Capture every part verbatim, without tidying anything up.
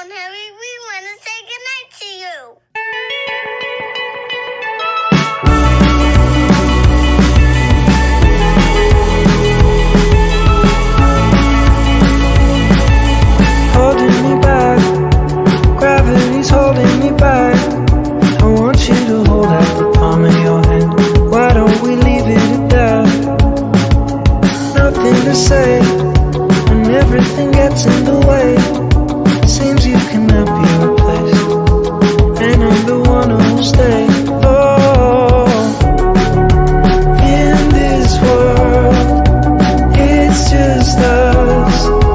on, Harry. We want to say goodnight to you. Holding me back, gravity's holding me back. I want you to hold out the palm of your hand. Why don't we leave it at that? Nothing to say when everything gets in the way. Seems you cannot be replaced, and I'm the one who'll stay. Oh, in this world, it's just us.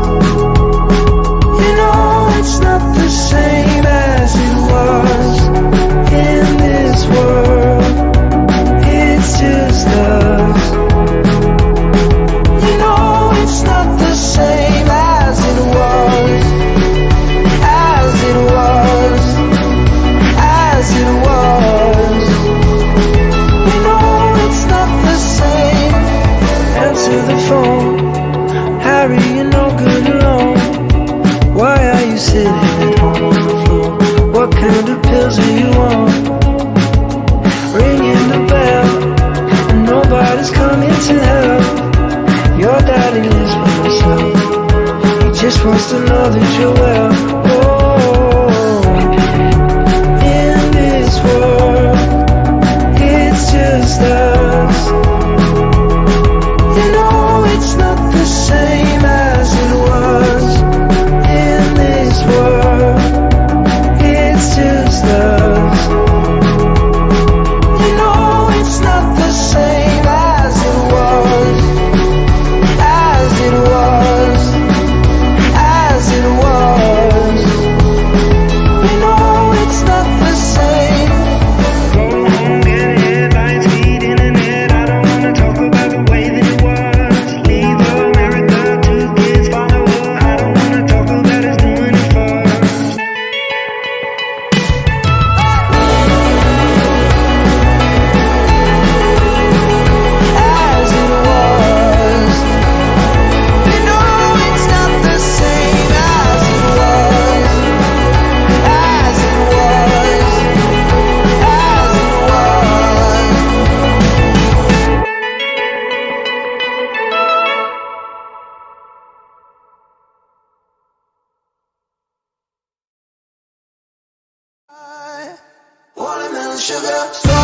You know it's not the same as it was. In this world, it's just us. You know it's not the same as it was. As it was. As it was. You know it's not the same. Answer the phone. Harry, you're no good alone. Why are you sitting at home on the floor? What kind of pills are you on? Ringing the bell, and nobody's coming to help. Your daddy lives by himself. He just wants to know that you're well. Oh, in this world, it's just us. You know it's not the same as it was. In this world, it's just us. You know it's not the same as it was. As it was. As it was. You know it's not the same. Go home, get headlines, feed internet. I don't wanna talk about the way that it was. Leave America, two kids follow her. I don't wanna talk about us doing it first. As it was. You know it's not the same as it was. As it was. As it was. Watermelon sugar.